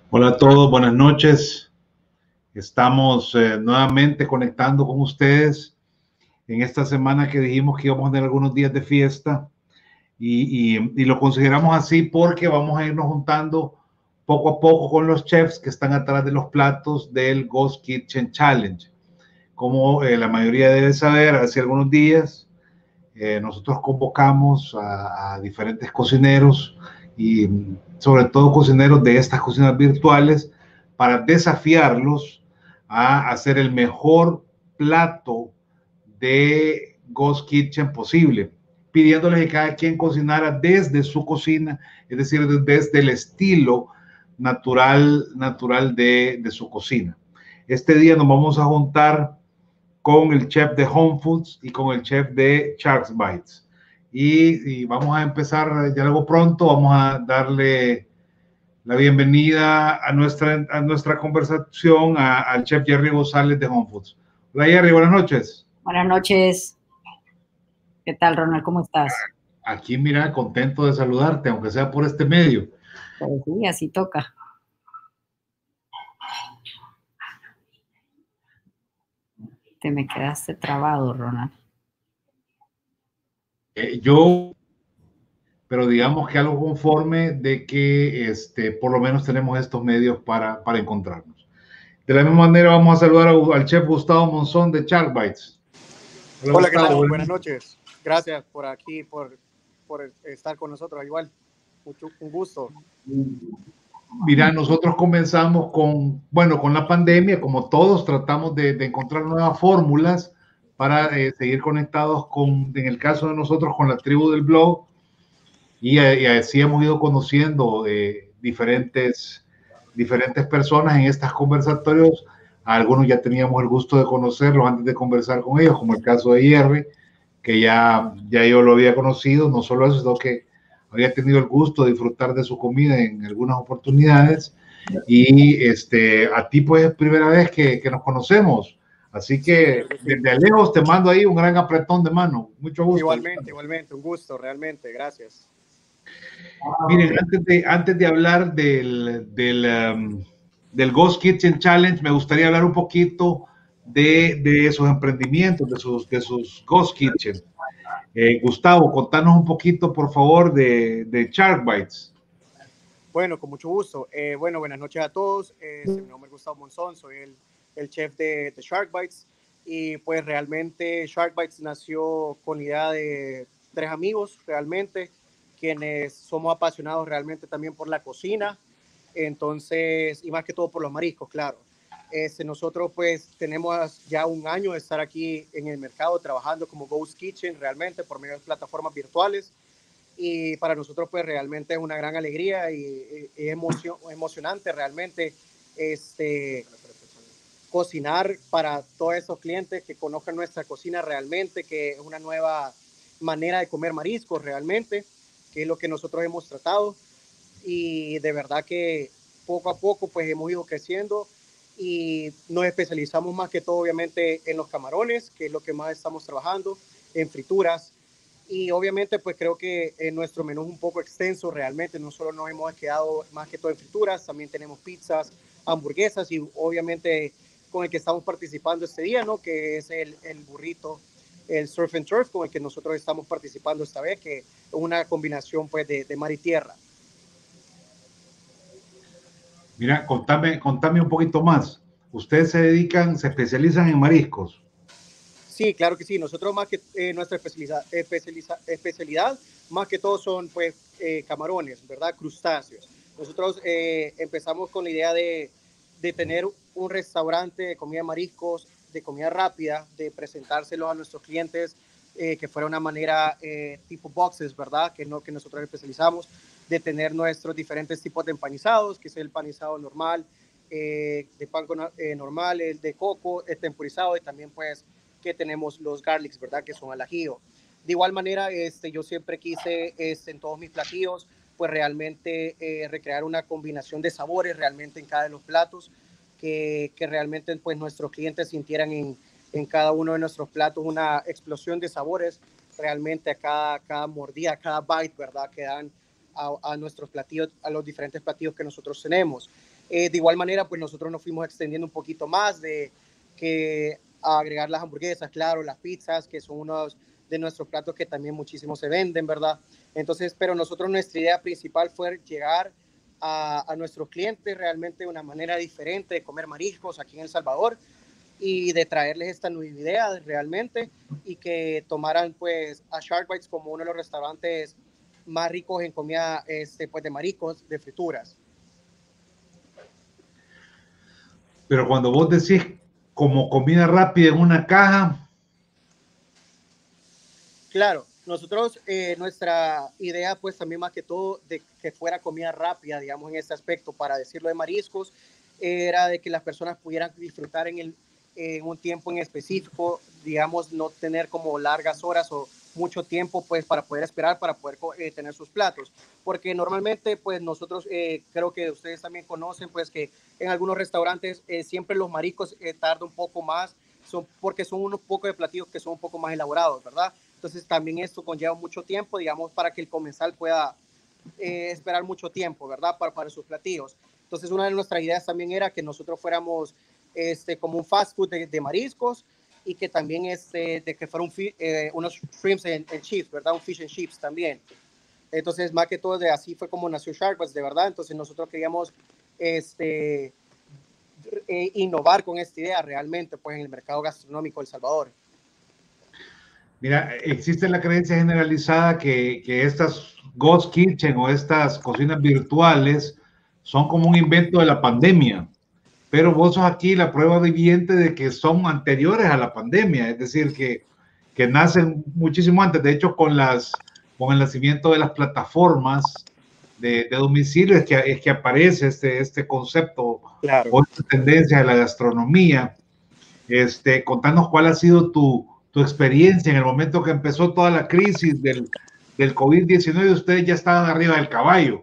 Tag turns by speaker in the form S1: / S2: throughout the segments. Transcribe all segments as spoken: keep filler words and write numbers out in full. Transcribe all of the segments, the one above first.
S1: Hola a todos, buenas noches. Estamos eh, nuevamente conectando con ustedes en esta semana que dijimos que íbamos a tener algunos días de fiesta y, y, y lo consideramos así porque vamos a irnos juntando poco a poco con los chefs que están atrás de los platos del Ghost Kitchen Challenge. Como eh, la mayoría debe saber, hace algunos días eh, nosotros convocamos a, a diferentes cocineros y sobre todo cocineros de estas cocinas virtuales para desafiarlos a hacer el mejor plato de Ghost Kitchen posible, pidiéndoles que cada quien cocinara desde su cocina, es decir, desde el estilo natural, natural de, de su cocina. Este día nos vamos a juntar con el chef de Home Foods y con el chef de Shark Bites. Y, y vamos a empezar ya algo pronto, vamos a darle la bienvenida a nuestra, a nuestra conversación a, al chef Jerry González de Home Foods. Hola Jerry, buenas noches.
S2: Buenas noches. ¿Qué tal, Ronald? ¿Cómo estás?
S1: Aquí, mira, contento de saludarte, aunque sea por este medio.
S2: Pues sí, así toca. Te me quedaste trabado, Ronald.
S1: Eh, yo, pero digamos que algo conforme de que este, por lo menos tenemos estos medios para, para encontrarnos. De la misma manera vamos a saludar a, al chef Gustavo Monzón de Shark Bites.
S3: Hola, Hola Gustavo, ¿qué tal? Buenas noches. Gracias por aquí, por, por estar con nosotros. Igual, mucho, un gusto.
S1: Mira, nosotros comenzamos con, bueno, con la pandemia, como todos, tratamos de, de encontrar nuevas fórmulas para eh, seguir conectados con, en el caso de nosotros, con la tribu del blog, y, y así hemos ido conociendo eh, diferentes, diferentes personas en estos conversatorios. A algunos ya teníamos el gusto de conocerlos antes de conversar con ellos, como el caso de Jerry, que ya, ya yo lo había conocido, no solo eso, sino que había tenido el gusto de disfrutar de su comida en algunas oportunidades. Y este, a ti pues es primera vez que, que nos conocemos. Así que sí, sí. Desde lejos te mando ahí un gran apretón de mano. Mucho gusto.
S3: Igualmente, igualmente, un gusto, realmente, gracias.
S1: Miren, antes de, antes de hablar del, del, um, del Ghost Kitchen Challenge, me gustaría hablar un poquito de, de esos emprendimientos, de sus, de sus Ghost Kitchen. Eh, Gustavo, contanos un poquito, por favor, de, de Shark Bites.
S3: Bueno, con mucho gusto. Eh, bueno, buenas noches a todos. Eh, mi nombre es Gustavo Monzón, soy el, el chef de, de Shark Bites. Y pues realmente Shark Bites nació con la idea de tres amigos, realmente, quienes somos apasionados realmente también por la cocina. Entonces, y más que todo por los mariscos, claro. Este, nosotros pues tenemos ya un año de estar aquí en el mercado trabajando como Ghost Kitchen realmente por medio de plataformas virtuales. Y para nosotros pues realmente es una gran alegría y es emoción, emocionante realmente este, cocinar para todos esos clientes que conozcan nuestra cocina realmente, que es una nueva manera de comer mariscos realmente, que es lo que nosotros hemos tratado. Y de verdad que poco a poco pues hemos ido creciendo y nos especializamos más que todo obviamente en los camarones, que es lo que más estamos trabajando, en frituras. Y obviamente pues creo que en nuestro menú es un poco extenso realmente, no solo nos hemos quedado más que todo en frituras, también tenemos pizzas, hamburguesas y obviamente con el que estamos participando este día, ¿no? Que es el, el burrito, el surf and turf con el que nosotros estamos participando esta vez, que es una combinación pues de, de mar y tierra.
S1: Mira, contame, contame un poquito más. ¿Ustedes se dedican, se especializan en mariscos?
S3: Sí, claro que sí. Nosotros más que eh, nuestra especialidad, especializa, especialidad, más que todo son pues eh, camarones, ¿verdad? Crustáceos. Nosotros eh, empezamos con la idea de, de tener un restaurante de comida de mariscos, de comida rápida, de presentárselos a nuestros clientes, eh, que fuera una manera eh, tipo boxes, ¿verdad? Que es lo que nosotros especializamos, de tener nuestros diferentes tipos de empanizados, que es el panizado normal, eh, de pan con, eh, normal, el de coco, el temporizado y también pues que tenemos los garlics, ¿verdad? Que son al ajío. De igual manera, este, yo siempre quise este, en todos mis platillos, pues realmente eh, recrear una combinación de sabores realmente en cada de los platos, que, que realmente pues nuestros clientes sintieran en, en cada uno de nuestros platos una explosión de sabores realmente a cada, cada mordida, a cada bite, ¿verdad? Que dan a, a nuestros platillos, a los diferentes platillos que nosotros tenemos. Eh, de igual manera, pues nosotros nos fuimos extendiendo un poquito más de que agregar las hamburguesas, claro, las pizzas, que son unos de nuestros platos que también muchísimo se venden, ¿verdad? Entonces, pero nosotros nuestra idea principal fue llegar a, a nuestros clientes realmente de una manera diferente de comer mariscos aquí en El Salvador y de traerles esta nueva idea realmente y que tomaran pues a Shark Bites como uno de los restaurantes más ricos en comida este, pues, de mariscos, de frituras.
S1: Pero cuando vos decís como comida rápida en una caja.
S3: Claro, nosotros, eh, nuestra idea pues también más que todo de que fuera comida rápida, digamos en este aspecto, para decirlo de mariscos, era de que las personas pudieran disfrutar en, el, en un tiempo en específico, digamos, no tener como largas horas o mucho tiempo pues para poder esperar, para poder eh, tener sus platos, porque normalmente pues nosotros eh, creo que ustedes también conocen pues que en algunos restaurantes eh, siempre los mariscos eh, tardan un poco más, son, porque son unos pocos de platillos que son un poco más elaborados, ¿verdad? Entonces también esto conlleva mucho tiempo, digamos, para que el comensal pueda eh, esperar mucho tiempo, ¿verdad? Para, para sus platillos. Entonces una de nuestras ideas también era que nosotros fuéramos este, como un fast food de, de mariscos, y que también este, de que fuera un, eh, unos shrimps and, and chips, ¿verdad? Un fish and chips también. Entonces, más que todo, de así fue como nació Shark Bites, de verdad. Entonces, nosotros queríamos este, eh, innovar con esta idea realmente, pues, en el mercado gastronómico de El Salvador.
S1: Mira, existe la creencia generalizada que, que estas Ghost Kitchen o estas cocinas virtuales son como un invento de la pandemia. Pero vos sos aquí la prueba viviente de que son anteriores a la pandemia, es decir, que, que nacen muchísimo antes. De hecho, con, las, con el nacimiento de las plataformas de, de domicilio es que, es que aparece este, este concepto,
S3: claro,
S1: o esta tendencia de la gastronomía. Este, contanos cuál ha sido tu, tu experiencia en el momento que empezó toda la crisis del, del COVID diecinueve. Ustedes ya estaban arriba del caballo.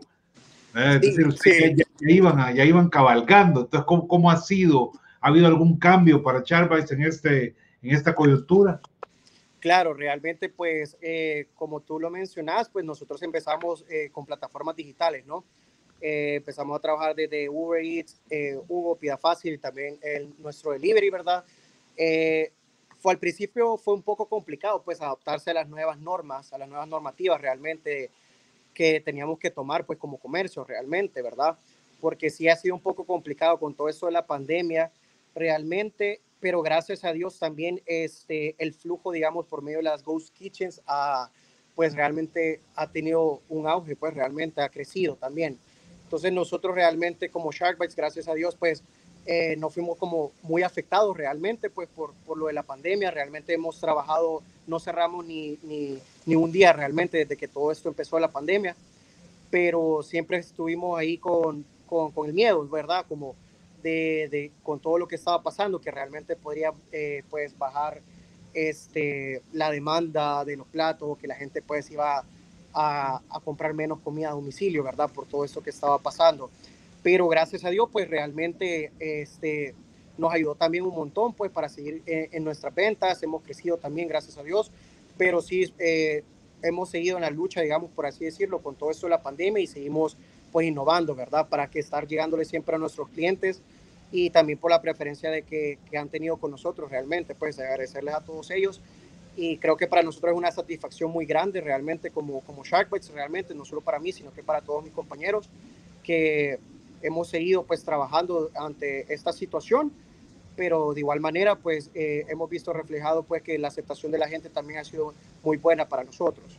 S1: Es
S3: sí,
S1: decir, ustedes
S3: sí.
S1: ya, ya, iban, ya iban cabalgando. Entonces, ¿cómo, cómo ha sido? ¿Ha habido algún cambio para Shark Bites en, este, en esta coyuntura?
S3: Claro, realmente, pues, eh, como tú lo mencionas, pues nosotros empezamos eh, con plataformas digitales, ¿no? Eh, empezamos a trabajar desde Uber Eats, eh, Hugo, Pida Fácil y también el, nuestro delivery, ¿verdad? Eh, fue al principio fue un poco complicado, pues, adaptarse a las nuevas normas, a las nuevas normativas realmente que teníamos que tomar pues como comercio realmente, ¿verdad? Porque sí ha sido un poco complicado con todo esto de la pandemia realmente, pero gracias a Dios también este, el flujo, digamos, por medio de las Ghost Kitchens ha, pues realmente ha tenido un auge, pues realmente ha crecido también. Entonces nosotros realmente como Shark Bites, gracias a Dios, pues eh, no fuimos como muy afectados realmente pues por, por lo de la pandemia. Realmente hemos trabajado, no cerramos ni, ni, ni un día realmente desde que todo esto empezó la pandemia, pero siempre estuvimos ahí con, con, con el miedo, ¿verdad? Como de, de, con todo lo que estaba pasando, que realmente podría eh, pues bajar este, la demanda de los platos, que la gente pues iba a, a comprar menos comida a domicilio, ¿verdad? Por todo esto que estaba pasando. Pero gracias a Dios, pues realmente este, nos ayudó también un montón, pues para seguir en, en nuestras ventas. Hemos crecido también, gracias a Dios, pero sí eh, hemos seguido en la lucha, digamos, por así decirlo, con todo esto de la pandemia y seguimos pues innovando, ¿verdad? Para que estar llegándole siempre a nuestros clientes y también por la preferencia de que, que han tenido con nosotros realmente, pues agradecerles a todos ellos. Y creo que para nosotros es una satisfacción muy grande realmente como, como Shark Bites, realmente, no solo para mí, sino que para todos mis compañeros, que hemos seguido pues trabajando ante esta situación, pero de igual manera pues eh, hemos visto reflejado pues que la aceptación de la gente también ha sido muy buena para nosotros.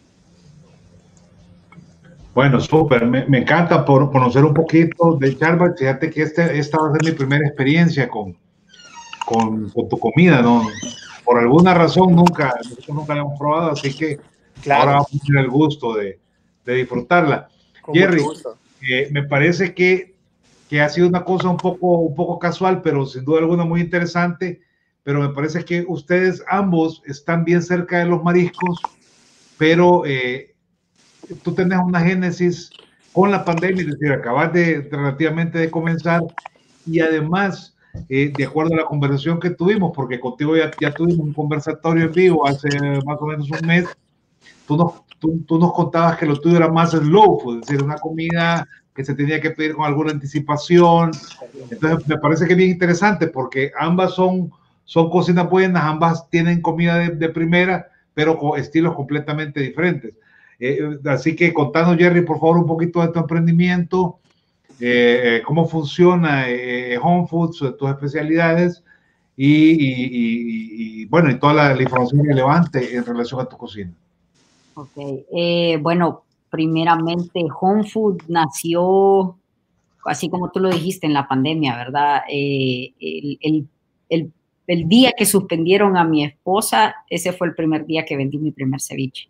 S1: Bueno, súper, me, me encanta por conocer un poquito de Shark Bites. Fíjate que este, esta va a ser mi primera experiencia con, con, con tu comida, ¿no? Por alguna razón nunca, nosotros nunca la hemos probado, así que
S3: Claro.
S1: ahora vamos a tener el gusto de, de disfrutarla.
S3: Con
S1: Jerry,
S3: mucho gusto.
S1: Eh, me parece que, que ha sido una cosa un poco, un poco casual, pero sin duda alguna muy interesante, pero me parece que ustedes ambos están bien cerca de los mariscos, pero eh, tú tenés una génesis con la pandemia, es decir, acabas de relativamente de comenzar y además, eh, de acuerdo a la conversación que tuvimos, porque contigo ya, ya tuvimos un conversatorio en vivo hace más o menos un mes, tú nos, tú, tú nos contabas que lo tuyo era más slow food, es decir, una comida que se tenía que pedir con alguna anticipación. Entonces me parece que es bien interesante porque ambas son, son cocinas buenas, ambas tienen comida de, de primera, pero con estilos completamente diferentes. Eh, así que contanos, Jerry, por favor, un poquito de tu emprendimiento, eh, cómo funciona eh, Home Foods, tus especialidades y, y, y, y bueno, y toda la, la información relevante en relación a tu cocina.
S2: Ok, eh, bueno, primeramente Home Food nació, así como tú lo dijiste, en la pandemia, ¿verdad? Eh, el, el, el, el día que suspendieron a mi esposa, ese fue el primer día que vendí mi primer ceviche.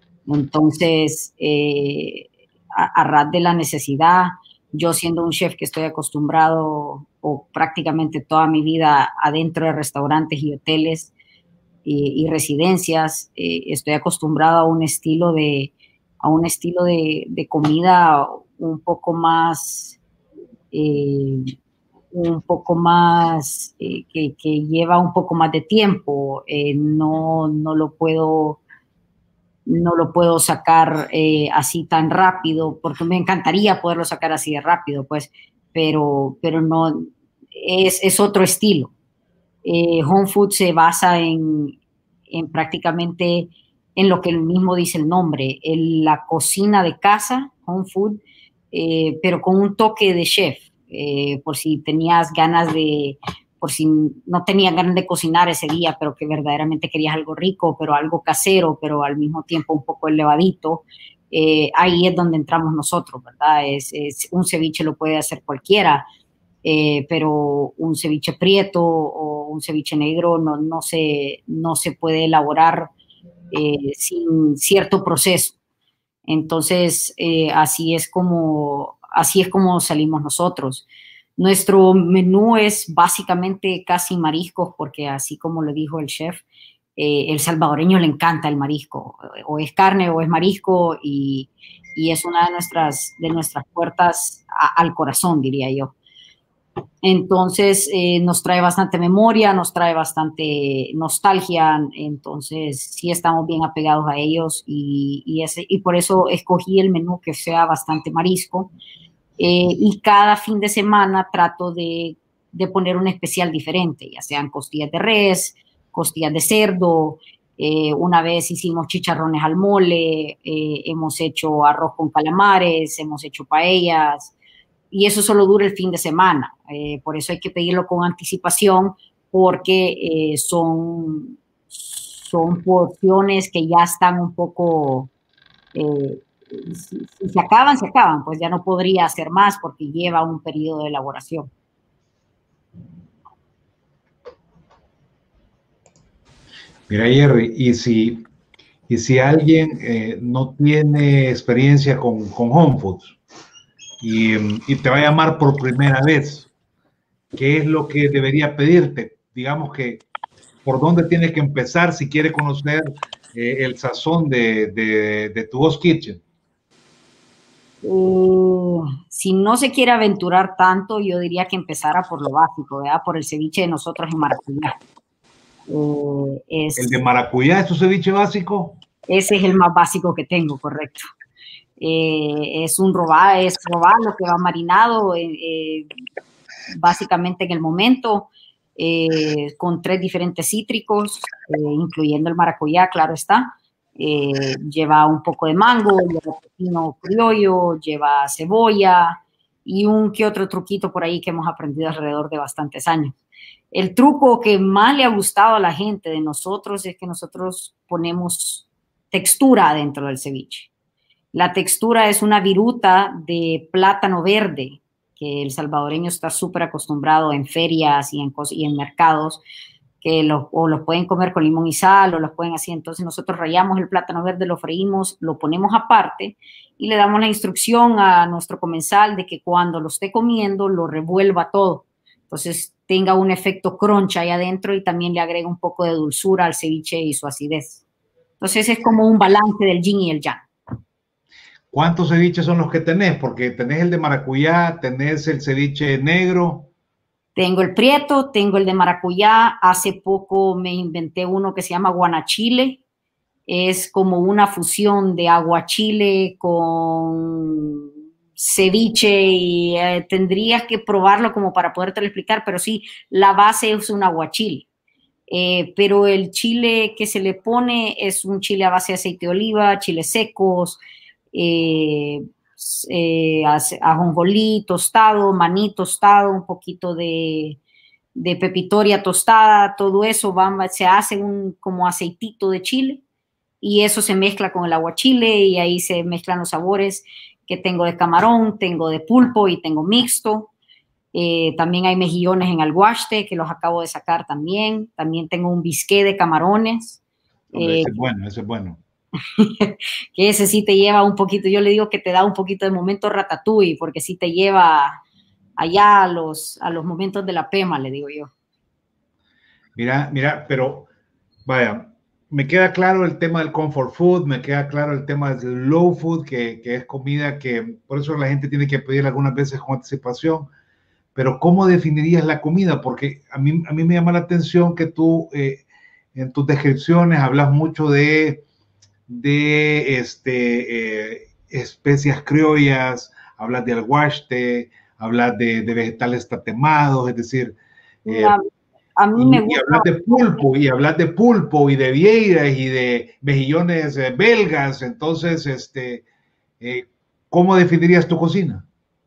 S2: Entonces, eh, a, a ras de la necesidad, yo siendo un chef que estoy acostumbrado o prácticamente toda mi vida adentro de restaurantes y hoteles y, y residencias, eh, estoy acostumbrado a un estilo de, a un estilo de, de comida un poco más, eh, un poco más, eh, que, que lleva un poco más de tiempo. Eh, no, no lo puedo no lo puedo sacar eh, así tan rápido, porque me encantaría poderlo sacar así de rápido, pues, pero, pero no, es, es otro estilo. Eh, Home Food se basa en, en prácticamente en lo que el mismo dice el nombre, en la cocina de casa, Home Food, eh, pero con un toque de chef, eh, por si tenías ganas de, por si no tenías ganas de cocinar ese día, pero que verdaderamente querías algo rico, pero algo casero, pero al mismo tiempo un poco elevadito, eh, ahí es donde entramos nosotros, ¿verdad? Es, es, un ceviche lo puede hacer cualquiera, eh, pero un ceviche prieto o un ceviche negro no, no, se, no se puede elaborar eh, sin cierto proceso. Entonces, eh, así es como, así es como salimos nosotros. Nuestro menú es básicamente casi mariscos, porque así como lo dijo el chef, eh, el salvadoreño le encanta el marisco, o es carne o es marisco, y, y es una de nuestras, de nuestras puertas a, al corazón, diría yo. Entonces eh, nos trae bastante memoria, nos trae bastante nostalgia, entonces sí estamos bien apegados a ellos y, y, ese, y por eso escogí el menú que sea bastante marisco, eh, y cada fin de semana trato de, de poner un especial diferente, ya sean costillas de res, costillas de cerdo, eh, una vez hicimos chicharrones al mole, eh, hemos hecho arroz con calamares, hemos hecho paellas, y eso solo dura el fin de semana. Eh, por eso hay que pedirlo con anticipación, porque eh, son, son porciones que ya están un poco, eh, si, si se acaban, se acaban, pues ya no podría hacer más porque lleva un periodo de elaboración.
S1: Mira, Jerry, y si, y si alguien eh, no tiene experiencia con, con Home Foods y, y te va a llamar por primera vez, ¿qué es lo que debería pedirte? Digamos que, ¿por dónde tiene que empezar si quiere conocer eh, el sazón de, de, de tu Ghost Kitchen?
S2: Uh, si no se quiere aventurar tanto, yo diría que empezara por lo básico, ¿verdad? Por el ceviche de nosotros en maracuyá. Eh, es,
S1: ¿El de maracuyá es tu ceviche básico?
S2: Ese es el más básico que tengo, correcto. Eh, es un robá, es robalo que va marinado eh, eh, básicamente en el momento, eh, con tres diferentes cítricos, eh, incluyendo el maracuyá, claro está. Eh, lleva un poco de mango, lleva pepino criollo, lleva cebolla y un que otro truquito por ahí que hemos aprendido alrededor de bastantes años. El truco que más le ha gustado a la gente de nosotros es que nosotros ponemos textura dentro del ceviche. La textura es una viruta de plátano verde, que el salvadoreño está súper acostumbrado en ferias y en, y en mercados, que los, o los pueden comer con limón y sal o los pueden así. Entonces nosotros rallamos el plátano verde, lo freímos, lo ponemos aparte y le damos la instrucción a nuestro comensal de que cuando lo esté comiendo lo revuelva todo. Entonces tenga un efecto crunch ahí adentro y también le agrega un poco de dulzura al ceviche y su acidez. Entonces es como un balance del yin y el yang.
S1: ¿Cuántos ceviches son los que tenés? Porque tenés el de maracuyá, tenés el ceviche negro.
S2: Tengo el prieto, tengo el de maracuyá. Hace poco me inventé uno que se llama guanachile. Es como una fusión de aguachile con ceviche y eh, tendrías que probarlo como para podértelo explicar, pero sí, la base es un aguachile. Eh, pero el chile que se le pone es un chile a base de aceite de oliva, chiles secos, eh, eh, ajonjolí tostado, maní tostado, un poquito de, de pepitoria tostada, todo eso va, se hace un como aceitito de chile y eso se mezcla con el aguachile y ahí se mezclan los sabores que tengo de camarón, tengo de pulpo y tengo mixto. Eh, también hay mejillones en alguaste que los acabo de sacar también. También tengo un bisqué de camarones.
S1: Hombre,
S2: eh,
S1: ese es bueno, ese es bueno.
S2: que ese sí te lleva un poquito, yo le digo que te da un poquito de momento ratatouille, porque sí te lleva allá a los, a los momentos de la pema, le digo yo.
S1: Mira, mira, pero vaya, me queda claro el tema del comfort food, me queda claro el tema del low food, que, que es comida que por eso la gente tiene que pedir algunas veces con anticipación. Pero ¿cómo definirías la comida? Porque a mí, a mí me llama la atención que tú eh, en tus descripciones hablas mucho de, de este, eh, especias criollas, hablas de alguaste, hablas de, de vegetales tatemados, es decir, eh,
S2: a, a mí
S1: y,
S2: me gusta.
S1: Y hablas de pulpo, y hablas de pulpo, y de vieiras, y de mejillones eh, belgas. Entonces, este, eh, ¿cómo definirías tu cocina?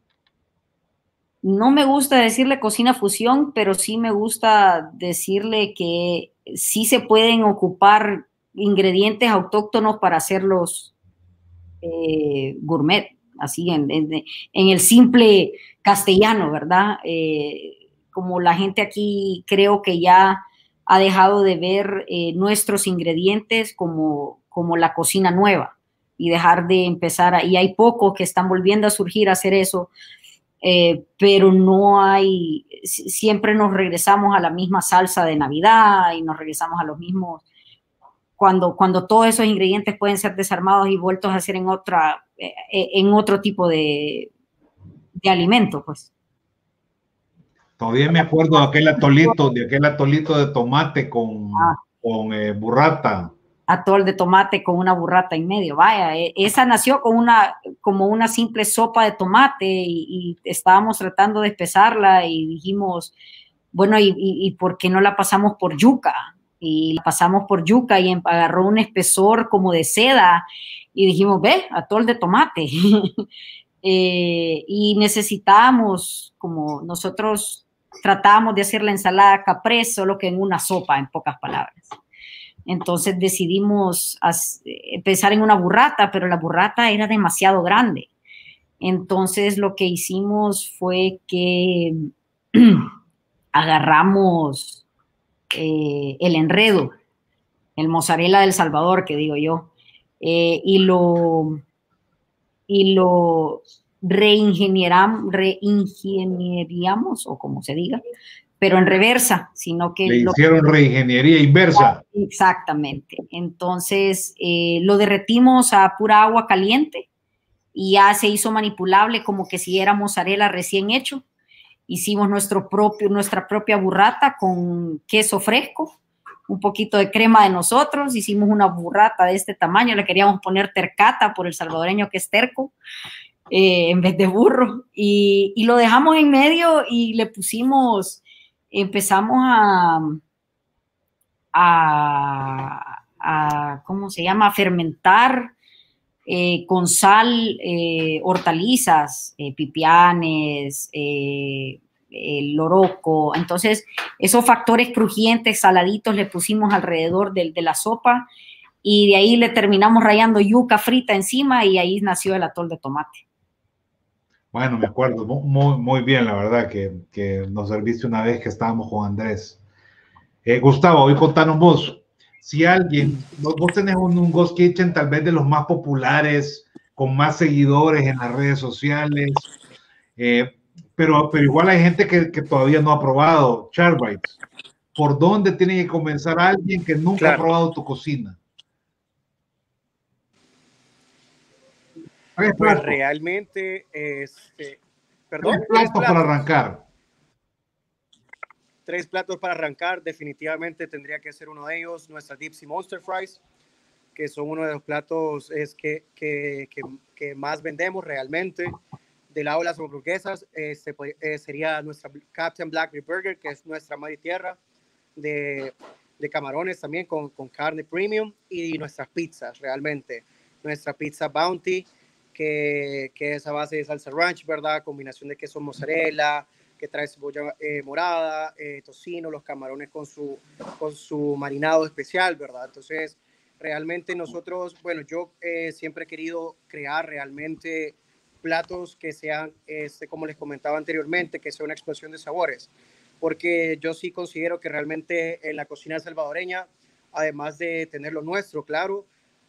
S2: No me gusta decirle cocina fusión, pero sí me gusta decirle que sí se pueden ocupar ingredientes autóctonos para hacerlos eh, gourmet, así en, en, en, el simple castellano, ¿verdad? Eh, como la gente aquí creo que ya ha dejado de ver eh, nuestros ingredientes como, como la cocina nueva y dejar de empezar, a, y hay pocos que están volviendo a surgir a hacer eso. Eh, pero no hay, siempre nos regresamos a la misma salsa de Navidad y nos regresamos a los mismos, cuando, cuando todos esos ingredientes pueden ser desarmados y vueltos a hacer en, otra, eh, en otro tipo de, de alimento, pues.
S1: Todavía me acuerdo de aquel atolito, de aquel atolito de tomate con, ah. con eh, burrata.
S2: Atol de tomate con una burrata en medio. Vaya, esa nació con una, como una simple sopa de tomate y, y estábamos tratando de espesarla y dijimos, bueno, ¿y, y, y por qué no la pasamos por yuca? Y la pasamos por yuca y agarró un espesor como de seda y dijimos, ve, atol de tomate. eh, y necesitábamos, como nosotros tratábamos de hacer la ensalada caprese, solo que en una sopa, en pocas palabras. Entonces decidimos empezar en una burrata, pero la burrata era demasiado grande. Entonces lo que hicimos fue que agarramos eh, el enredo, el mozzarella del Salvador, que digo yo, eh, y lo, y lo reingenieriamos, reingenieriamos, o como se diga, pero en reversa, sino que...
S1: Le hicieron lo, reingeniería inversa.
S2: Exactamente. Entonces, eh, lo derretimos a pura agua caliente y ya se hizo manipulable como que si era mozzarella recién hecho. Hicimos nuestro propio, nuestra propia burrata con queso fresco, un poquito de crema de nosotros, hicimos una burrata de este tamaño, le queríamos poner tercata por el salvadoreño que es terco, eh, en vez de burro, y, y lo dejamos en medio y le pusimos... empezamos a, a, a, ¿cómo se llama? A fermentar eh, con sal eh, hortalizas, eh, pipianes, eh, el loroco. Entonces, esos factores crujientes, saladitos, le pusimos alrededor de, de la sopa y de ahí le terminamos rayando yuca frita encima y ahí nació el atol de tomate.
S1: Bueno, me acuerdo muy, muy bien, la verdad, que, que nos serviste una vez que estábamos con Andrés. Eh, Gustavo, hoy contanos vos, si alguien, vos tenés un, un Ghost Kitchen tal vez de los más populares, con más seguidores en las redes sociales, eh, pero, pero igual hay gente que, que todavía no ha probado Shark Bites. ¿Por dónde tiene que comenzar alguien que nunca claro. ha probado tu cocina?
S3: Pues realmente, este, perdón.
S1: Tres platos, platos para arrancar.
S3: Tres platos para arrancar, definitivamente tendría que ser uno de ellos, nuestras Deep Sea Monster Fries, que son uno de los platos es que, que, que, que más vendemos realmente. del lado de las hamburguesas, este, pues, eh, sería nuestra Captain Blackberry Burger, que es nuestra madre tierra de, de camarones también con, con carne premium, y nuestras pizzas realmente. Nuestra pizza Bounty, que, que es a base de salsa ranch, ¿verdad? Combinación de queso mozzarella, que trae cebolla eh, morada, eh, tocino, los camarones con su, con su marinado especial, ¿verdad? Entonces, realmente nosotros, bueno, yo eh, siempre he querido crear realmente platos que sean, este, como les comentaba anteriormente, que sea una explosión de sabores, porque yo sí considero que realmente en la cocina salvadoreña, además de tener lo nuestro, claro,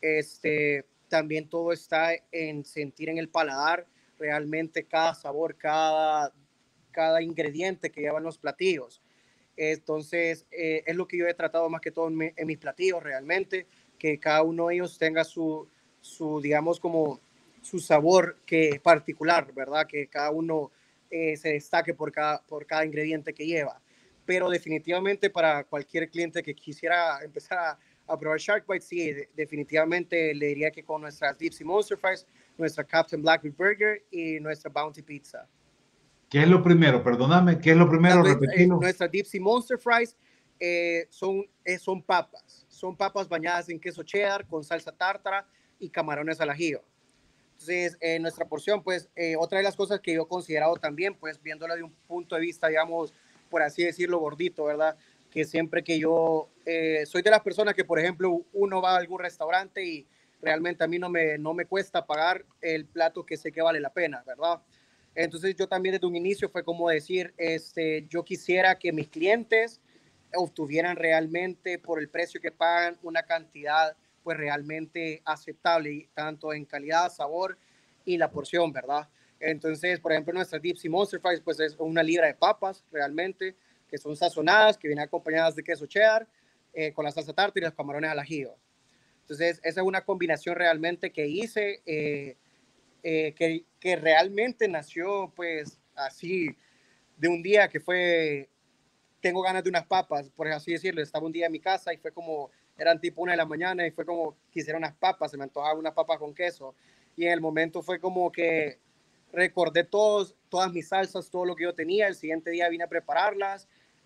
S3: este, también todo está en sentir en el paladar realmente cada sabor, cada, cada ingrediente que llevan los platillos. Entonces, eh, es lo que yo he tratado más que todo en, mi, en mis platillos realmente, que cada uno de ellos tenga su, su digamos, como su sabor que particular, ¿verdad? Que cada uno eh, se destaque por cada, por cada ingrediente que lleva. Pero definitivamente para cualquier cliente que quisiera empezar a, a probar Shark Bite, sí, de, definitivamente le diría que con nuestras Deep Sea Monster Fries, nuestra Captain Blackberry Burger y nuestra Bounty Pizza.
S1: ¿Qué es lo primero? Perdóname, ¿qué es lo primero?
S3: Repetilo. Eh, nuestra Deep Sea Monster Fries eh, son, eh, son papas. Son papas bañadas en queso cheddar con salsa tártara y camarones al ajillo. Entonces, eh, nuestra porción, pues, eh, otra de las cosas que yo he considerado también, pues, viéndola de un punto de vista, digamos, por así decirlo, gordito, ¿verdad? Que siempre que yo eh, soy de las personas que, por ejemplo, uno va a algún restaurante y realmente a mí no me, no me cuesta pagar el plato que sé que vale la pena, ¿verdad? Entonces, yo también desde un inicio fue como decir, este, yo quisiera que mis clientes obtuvieran realmente por el precio que pagan una cantidad pues realmente aceptable, tanto en calidad, sabor y la porción, ¿verdad? Entonces, por ejemplo, nuestra Deep Sea Monster Fries pues es una libra de papas realmente, que son sazonadas, que vienen acompañadas de queso cheddar, eh, con la salsa tártara y los camarones al ajillo. Entonces, esa es una combinación realmente que hice, eh, eh, que, que realmente nació pues así, de un día que fue, tengo ganas de unas papas, por así decirlo, estaba un día en mi casa y fue como, eran tipo una de la mañana y fue como, quisiera unas papas, se me antojaba unas papas con queso. Y en el momento fue como que recordé todos, todas mis salsas, todo lo que yo tenía. El siguiente día vine a prepararlas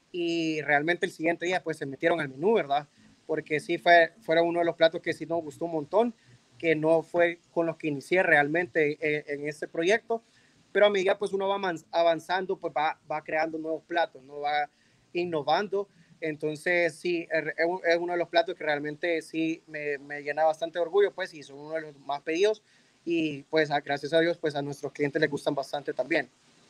S3: y realmente el siguiente día pues se metieron al menú, ¿verdad? Porque sí fue, fueron uno de los platos que sí nos gustó un montón, que no fue con los que inicié realmente en, en este proyecto. Pero a medida pues uno va avanzando, pues va, va creando nuevos platos, no va innovando. Entonces, sí, es uno de los platos que realmente sí me, me llena bastante de orgullo, pues, y son uno de los más pedidos. Y, pues, a, gracias a Dios, pues, a nuestros clientes les gustan bastante también.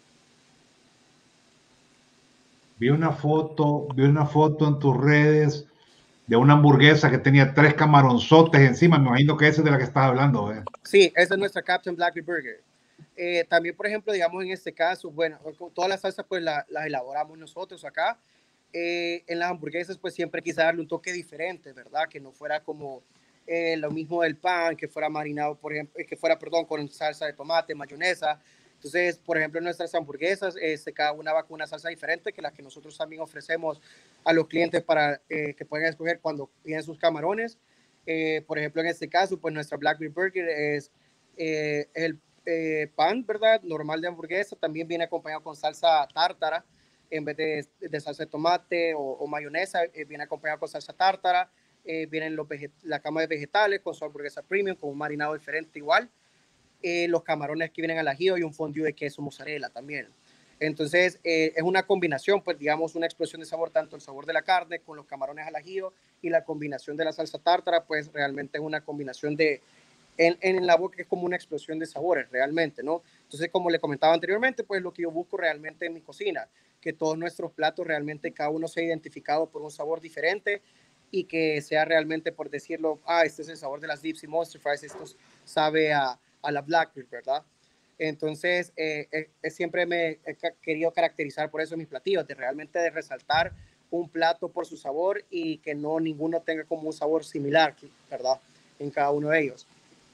S1: Vi una foto, vi una foto en tus redes de una hamburguesa que tenía tres camaronzotes encima. Me imagino que esa es de la que estás hablando, ¿eh?
S3: Sí, esa es nuestra Captain Blackberry Burger. Eh, también, por ejemplo, digamos, en este caso, bueno, todas las salsas, pues, las la elaboramos nosotros acá. Eh, en las hamburguesas pues siempre quise darle un toque diferente, ¿verdad? Que no fuera como eh, lo mismo del pan, que fuera marinado, por ejemplo, que fuera, perdón, con salsa de tomate, mayonesa. Entonces, por ejemplo, en nuestras hamburguesas, este, cada una va con una salsa diferente que las que nosotros también ofrecemos a los clientes para eh, que puedan escoger cuando piden sus camarones. Eh, por ejemplo, en este caso, pues nuestra Blackberry Burger es eh, el eh, pan, ¿verdad? Normal de hamburguesa, también viene acompañado con salsa tártara, en vez de, de salsa de tomate o, o mayonesa, eh, viene acompañado con salsa tártara, eh, vienen los la cama de vegetales con su hamburguesa premium, con un marinado diferente igual, eh, los camarones que vienen al ajillo y un fondue de queso mozzarella también. Entonces, eh, es una combinación, pues digamos, una explosión de sabor, tanto el sabor de la carne con los camarones al ajillo y la combinación de la salsa tártara, pues realmente es una combinación de, en, en la boca es como una explosión de sabores realmente, ¿no? Entonces, como le comentaba anteriormente, pues lo que yo busco realmente en mi cocina, que todos nuestros platos realmente cada uno sea identificado por un sabor diferente y que sea realmente por decirlo, ah, este es el sabor de las Deep Sea Monster Fries, esto sabe a, a la Blackberry, ¿verdad? Entonces, eh, eh, siempre me he querido caracterizar por eso mis platillos, de realmente de resaltar un plato por su sabor y que no ninguno tenga como un sabor similar, ¿verdad? En cada uno de ellos.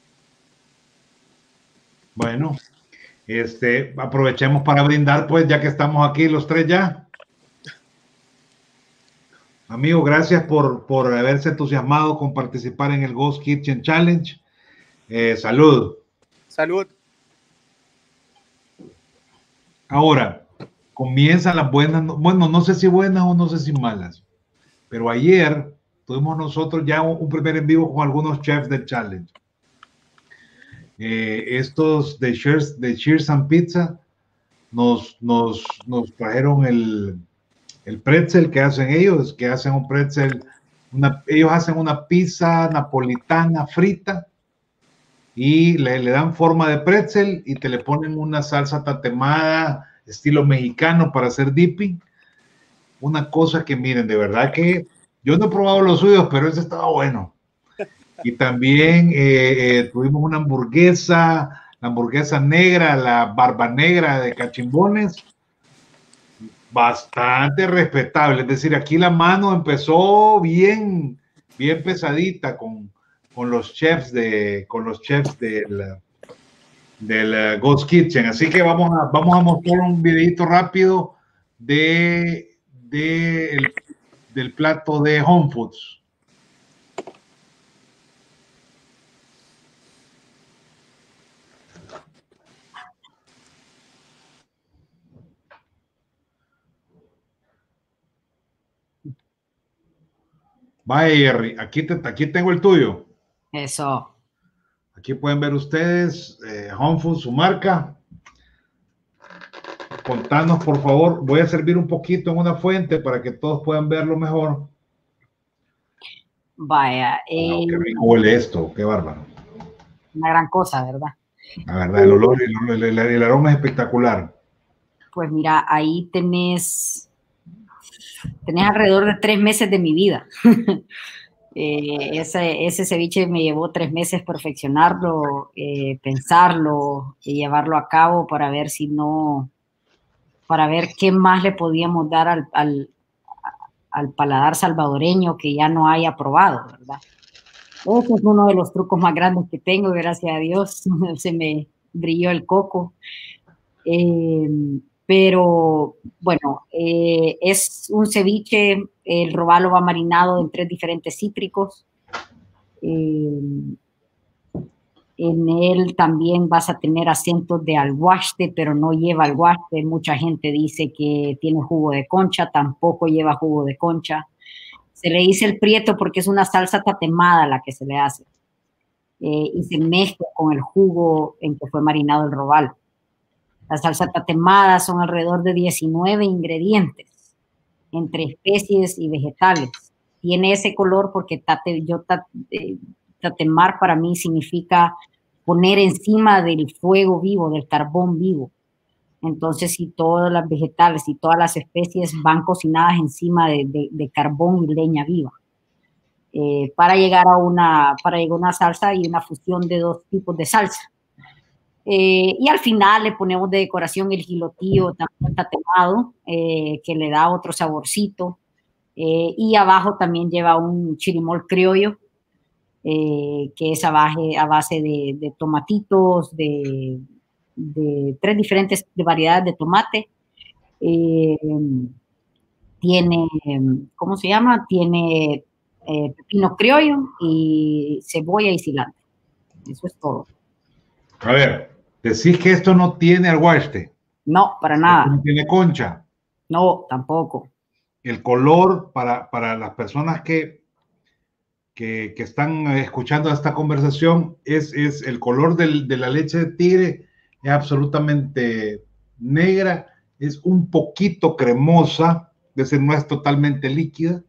S1: Bueno, este, aprovechemos para brindar, pues, ya que estamos aquí los tres ya. Amigo, gracias por, por haberse entusiasmado con participar en el Ghost Kitchen Challenge. Eh, salud.
S3: Salud.
S1: Ahora, comienzan las buenas, bueno, no sé si buenas o no sé si malas, pero ayer tuvimos nosotros ya un, un primer en vivo con algunos chefs del challenge. Eh, estos de Cheers, de Cheers and Pizza nos, nos, nos trajeron el, el pretzel que hacen ellos, que hacen un pretzel, una, ellos hacen una pizza napolitana frita y le, le dan forma de pretzel y te le ponen una salsa tatemada estilo mexicano para hacer dipping. Una cosa que miren, de verdad que yo no he probado los suyos, pero ese estaba bueno. Y también eh, eh, tuvimos una hamburguesa, la hamburguesa negra, la barba negra de cachimbones, bastante respetable. Es decir, aquí la mano empezó bien, bien pesadita con, con los chefs de, con los chefs del, del Ghost Kitchen. Así que vamos a, vamos a mostrar un videito rápido de, de el, del plato de Home Foods. Vaya, Jerry, aquí, te, aquí tengo el tuyo.
S2: Eso.
S1: Aquí pueden ver ustedes, eh, Home Food, su marca. Contanos, por favor. Voy a servir un poquito en una fuente para que todos puedan verlo mejor.
S2: Vaya. Eh,
S1: Wow, qué rico huele esto, qué bárbaro.
S2: Una gran cosa, ¿verdad?
S1: La verdad, el olor y el, el, el aroma es espectacular.
S2: Pues mira, ahí tenés, tenés alrededor de tres meses de mi vida. Eh, ese, ese ceviche me llevó tres meses perfeccionarlo, eh, pensarlo y llevarlo a cabo para ver si no, para ver qué más le podíamos dar al, al, al paladar salvadoreño que ya no haya probado, ¿verdad? Ese es uno de los trucos más grandes que tengo, gracias a Dios, se me brilló el coco. Eh, pero bueno, eh, es un ceviche, el robalo va marinado en tres diferentes cítricos. Eh, en él también vas a tener acentos de alguaste, pero no lleva alguaste. Mucha gente dice que tiene jugo de concha, tampoco lleva jugo de concha. Se le dice el prieto porque es una salsa tatemada la que se le hace. Eh, y se mezcla con el jugo en que fue marinado el robalo. La salsa tatemada son alrededor de diecinueve ingredientes entre especies y vegetales. Tiene ese color porque tate, yo tate, tatemar para mí significa poner encima del fuego vivo, del carbón vivo. Entonces, si todas las vegetales y todas las especies van cocinadas encima de, de, de carbón y leña viva. Eh, para llegar a una, para llegar a una salsa y una fusión de dos tipos de salsa. Eh, y al final le ponemos de decoración el gilotío también tatemado, eh, que le da otro saborcito. Eh, y abajo también lleva un chirimol criollo, eh, que es a base, a base de, de tomatitos, de, de tres diferentes de variedades de tomate. Eh, tiene, ¿cómo se llama? Tiene eh, pepino criollo y cebolla y cilantro. Eso es todo.
S1: A ver, decís que esto no tiene alguaste.
S2: No, para nada.
S1: No tiene concha.
S2: No, tampoco.
S1: El color para, para las personas que, que, que están escuchando esta conversación es, es el color del, de la leche de tigre, es absolutamente negra, es un poquito cremosa, es decir, no es totalmente líquida.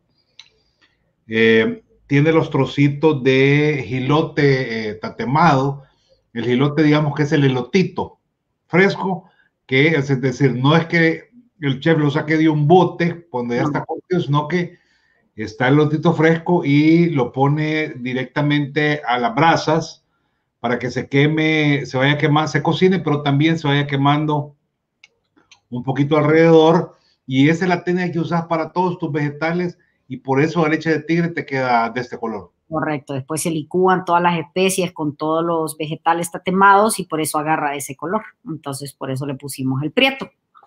S1: Eh, tiene los trocitos de jilote eh, tatemado. El jilote, digamos que es el elotito fresco, que es decir, no es que el chef lo saque de un bote cuando ya está cocido, sino que está el elotito fresco y lo pone directamente a las brasas para que se queme, se vaya quemando, se cocine, pero también se vaya quemando un poquito alrededor. Y esa es la técnica que usas para todos tus vegetales y por eso la leche de tigre te queda de este color.
S2: Correcto, después se licúan todas las especies con todos los vegetales tatemados y por eso agarra ese color. Entonces, por eso le pusimos el prieto.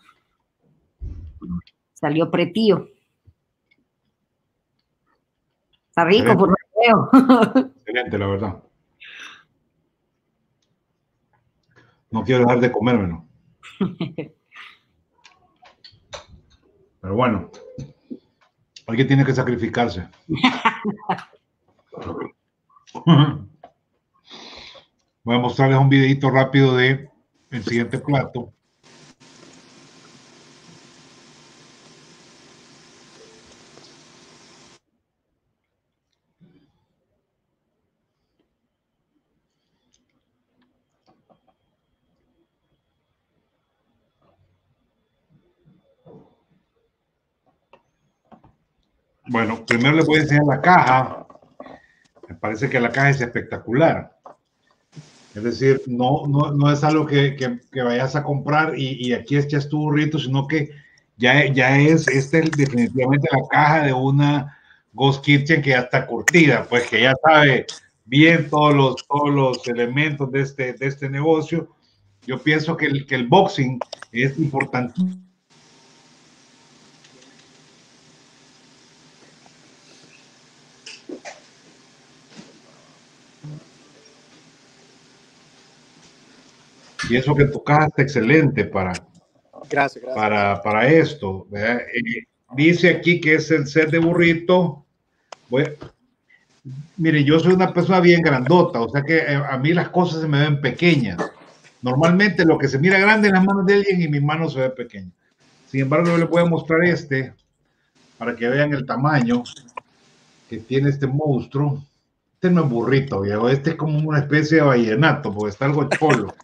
S2: Salió pretío. Está rico,
S1: Excelente.
S2: por lo que veo.
S1: Excelente, la verdad. No quiero dejar de comérmelo. Pero bueno, alguien tiene que sacrificarse. Voy a mostrarles un videito rápido de el siguiente plato. Bueno, primero les voy a enseñar la caja. Me parece que la caja es espectacular. Es decir, no, no, no es algo que, que, que vayas a comprar y, y aquí echas tu burrito, sino que ya, ya es este, definitivamente la caja de una Ghost Kitchen que ya está curtida, pues que ya sabe bien todos los, todos los elementos de este, de este negocio. Yo pienso que el, que el boxing es importante. Y eso que tu caja está excelente para,
S3: gracias, gracias.
S1: para, para esto. Eh, dice aquí que es el set de burrito. Voy, mire, yo soy una persona bien grandota, o sea que eh, a mí las cosas se me ven pequeñas. Normalmente lo que se mira grande en las manos de alguien y mi mano se ve pequeña. Sin embargo, yo les voy a mostrar este para que vean el tamaño que tiene este monstruo. Este no es burrito, viejo. Este es como una especie de vallenato, porque está algo cholo.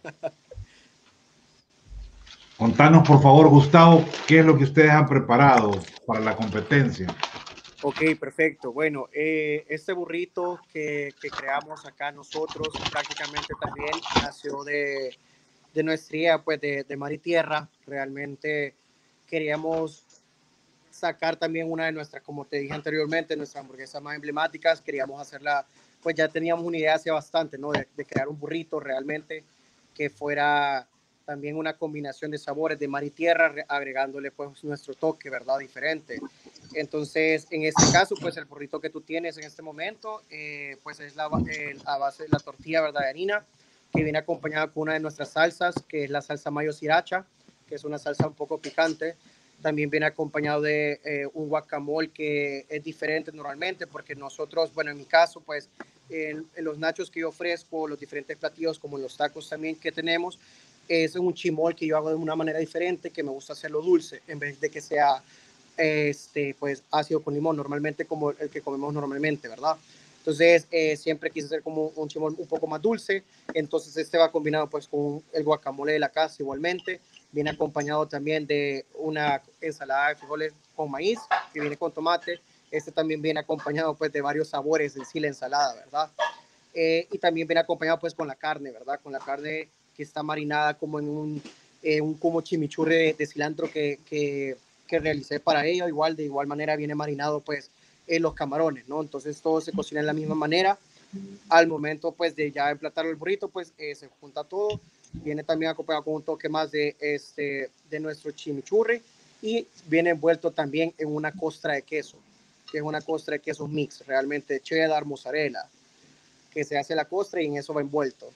S1: Contanos, por favor, Gustavo, qué es lo que ustedes han preparado para la competencia.
S3: Ok, perfecto. Bueno, eh, este burrito que, que creamos acá nosotros prácticamente también nació de, de nuestra idea, pues, de, de mar y tierra. Realmente queríamos sacar también una de nuestras, como te dije anteriormente, nuestras hamburguesas más emblemáticas. Queríamos hacerla, pues ya teníamos una idea hace bastante, ¿no? De, de crear un burrito realmente que fuera también una combinación de sabores de mar y tierra, agregándole pues nuestro toque, ¿verdad? Diferente. Entonces, en este caso, pues el burrito que tú tienes en este momento, eh, pues es la, eh, a base de la tortilla, ¿verdad? De harina, que viene acompañada con una de nuestras salsas, que es la salsa mayo sriracha, que es una salsa un poco picante. También viene acompañado de eh, un guacamole que es diferente normalmente, porque nosotros, bueno, en mi caso, pues en, en los nachos que yo ofrezco, los diferentes platillos, como en los tacos también que tenemos, es un chimol que yo hago de una manera diferente, que me gusta hacerlo dulce, en vez de que sea este, pues ácido con limón, normalmente como el que comemos normalmente, ¿verdad? Entonces, eh, siempre quise hacer como un chimol un poco más dulce, entonces este va combinado pues con el guacamole de la casa igualmente, viene acompañado también de una ensalada de frijoles con maíz, que viene con tomate, este también viene acompañado pues de varios sabores en sí la ensalada, ¿verdad? Eh, y también viene acompañado pues con la carne, ¿verdad? Con la carne que está marinada como en un, eh, un como chimichurri de, de cilantro que, que, que realicé para ello. Igual, de igual manera viene marinado pues en los camarones, ¿no? Entonces todo se cocina de la misma manera. Al momento pues de ya emplatar el burrito, pues eh, se junta todo. Viene también acompañado con un toque más de, este, de nuestro chimichurri y viene envuelto también en una costra de queso, que es una costra de queso mix, realmente cheddar, mozzarella, que se hace la costra y en eso va envuelto.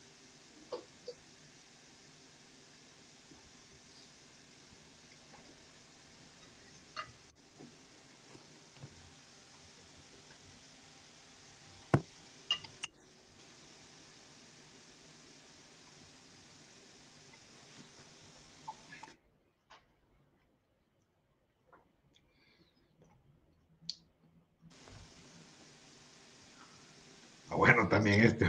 S1: Bueno, también este.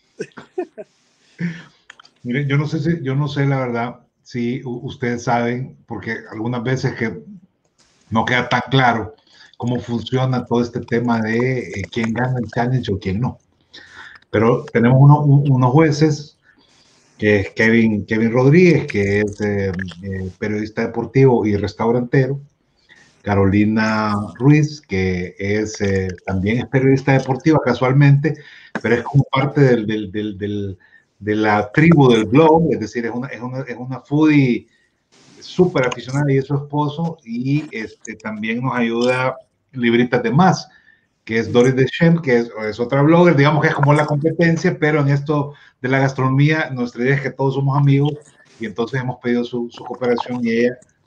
S1: Miren, yo no sé si, yo no sé la verdad si ustedes saben, porque algunas veces que no queda tan claro cómo funciona todo este tema de eh, quién gana el challenge o quién no. Pero tenemos uno, un, unos jueces, que es Kevin, Kevin Rodríguez, que es eh, eh, periodista deportivo y restaurantero, Carolina Ruiz, que es eh, también es periodista deportiva casualmente, pero es como parte del, del, del, del, de la tribu del blog, es decir, es una, es una, es una foodie súper aficionada y es su esposo, y este, también nos ayuda Libritas de Más, que es Doris Deschamps, que es, es otra blogger, digamos que es como la competencia, pero en esto de la gastronomía, nuestra idea es que todos somos amigos, y entonces hemos pedido su, su cooperación, y ella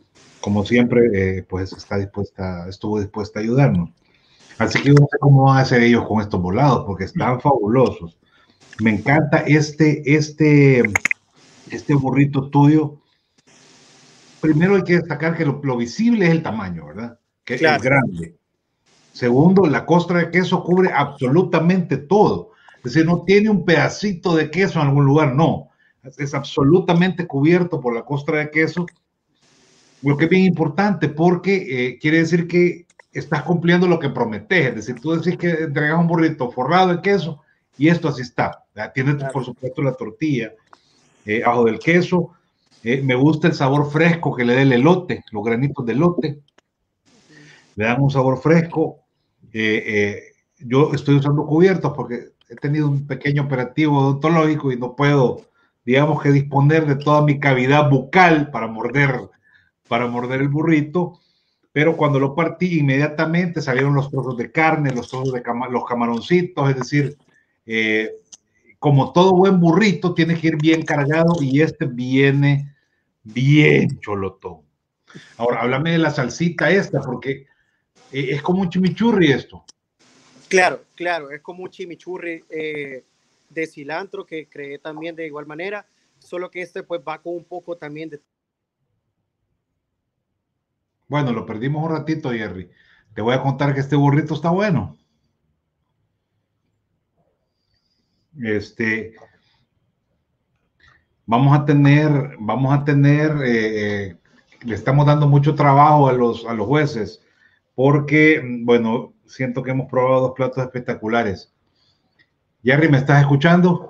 S1: como siempre, eh, pues está dispuesta, estuvo dispuesta a ayudarnos. Así que yo no sé cómo van a hacer ellos con estos volados, porque están fabulosos. Me encanta este, este, este burrito tuyo. Primero hay que destacar que lo, lo visible es el tamaño, ¿verdad? Que claro. Es grande. Segundo, la costra de queso cubre absolutamente todo. Es decir, no tiene un pedacito de queso en algún lugar, no. Es absolutamente cubierto por la costra de queso, lo que es bien importante porque eh, quiere decir que estás cumpliendo lo que prometes. Es decir, tú decís que entregas un burrito forrado de queso y esto así está. Tiene, claro. Por supuesto, la tortilla eh, abajo del queso. Eh, me gusta el sabor fresco que le da el elote, los granitos de elote. Le dan un sabor fresco. Eh, eh, yo estoy usando cubiertos porque he tenido un pequeño operativo odontológico y no puedo, digamos que disponer de toda mi cavidad bucal para morder, para morder el burrito, pero cuando lo partí inmediatamente salieron los trozos de carne, los trozos de cama, los camaroncitos, es decir, eh, como todo buen burrito tiene que ir bien cargado y este viene bien cholotón. Ahora, háblame de la salsita esta, porque eh, es como un chimichurri esto.
S3: Claro, claro, es como un chimichurri eh, de cilantro que creé también de igual manera, solo que este pues va con un poco también de...
S1: Bueno, lo perdimos un ratito, Jerry. Te voy a contar que este burrito está bueno. Este, vamos a tener, vamos a tener, eh, eh, le estamos dando mucho trabajo a los, a los jueces, porque, bueno, siento que hemos probado dos platos espectaculares. Jerry, ¿me estás escuchando?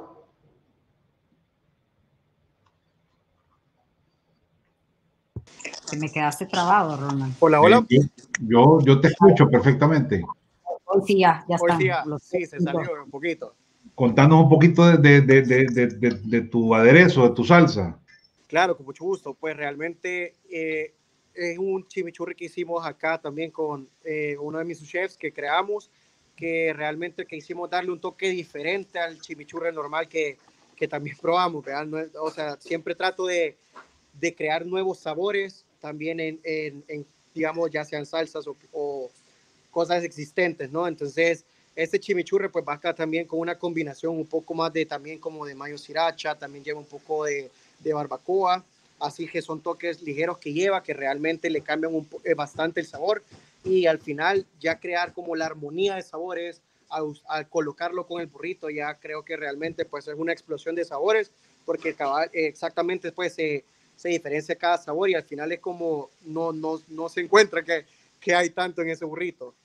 S2: Te me quedaste trabado, Ronald.
S3: Hola, hola.
S1: Eh, yo, yo te escucho perfectamente.
S2: Hoy sí, ya, ya está.
S3: Sí, sí, se salió un poquito.
S1: Contanos un poquito de, de, de, de, de, de tu aderezo, de tu salsa.
S3: Claro, con mucho gusto. Pues realmente eh, es un chimichurri que hicimos acá también con eh, uno de mis chefs que creamos, que realmente que hicimos darle un toque diferente al chimichurri normal que, que también probamos, ¿verdad? No, o sea, siempre trato de, de crear nuevos sabores también en, en, en digamos, ya sean salsas o, o cosas existentes, ¿no? Entonces, este chimichurri pues va acá también con una combinación un poco más de también como de mayo sriracha, también lleva un poco de, de barbacoa, así que son toques ligeros que lleva, que realmente le cambian un, eh, bastante el sabor, y al final ya crear como la armonía de sabores, al, al colocarlo con el burrito, ya creo que realmente pues es una explosión de sabores, porque cabal, eh, exactamente pues se, se diferencia cada sabor y al final es como no, no, no se encuentra que, que hay tanto en ese burrito.